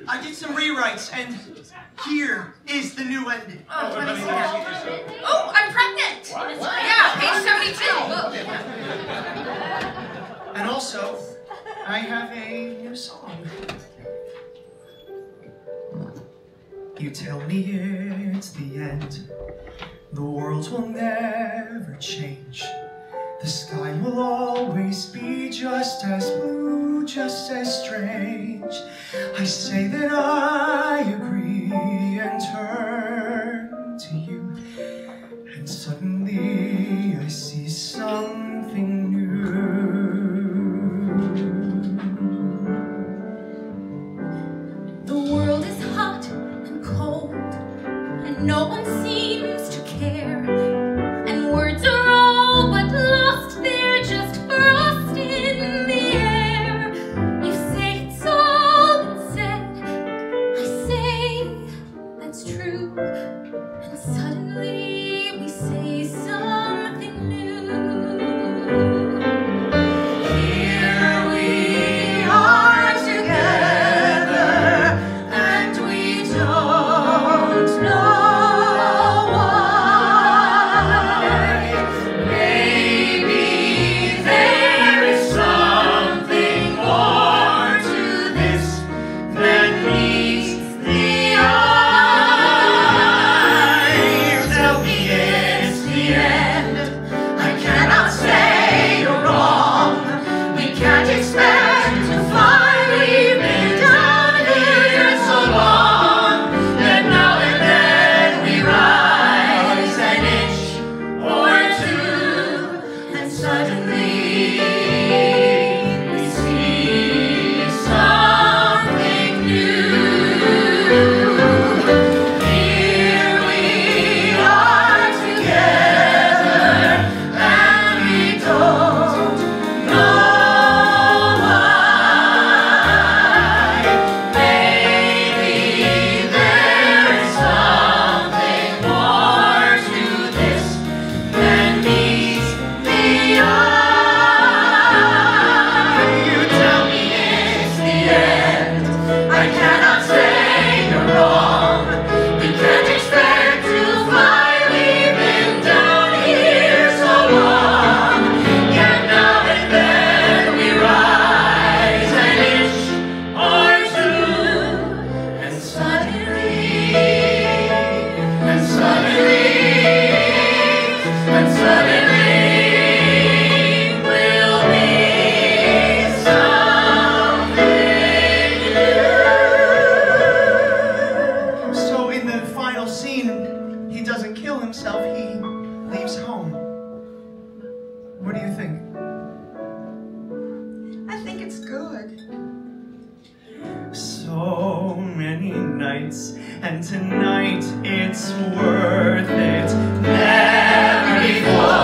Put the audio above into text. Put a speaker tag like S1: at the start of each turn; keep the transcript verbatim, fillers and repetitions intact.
S1: I did some rewrites, and here is the new ending.
S2: Oh, let me see that. Oh, I'm pregnant! What? What? Yeah, page seventy-two.
S1: And also, I have a new song. You tell me it's the end. The world will never change. The sky will always be just as blue, just as strange. I say that I agree and turn to you, and suddenly I see something new.
S3: The world is hot and cold, and no one seems to care, and words are all but lost, they're just frost in the air. You say it's all been said, I say that's true, and suddenly we say something new. Here we are together, and we don't know
S1: and tonight it's worth it. Never before.